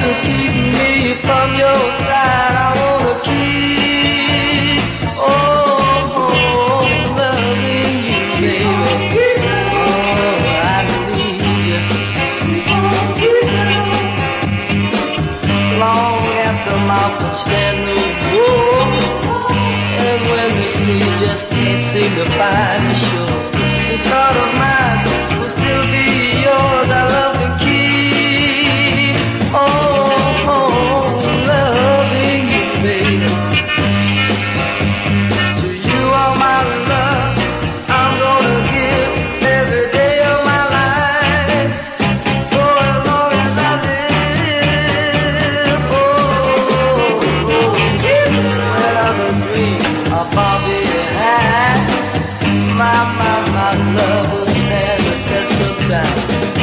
to keep me from your side. I wanna keep, loving you, baby. Oh, I need you. Long after mountains stand no more, and when the sea just can't seem to find the shore, this heart of mine will still be yours. I love to keep, loving you, baby. To you all my love I'm gonna give every day of my life, for as long as I live. When other dreams are far behind, my love will stand the test of time.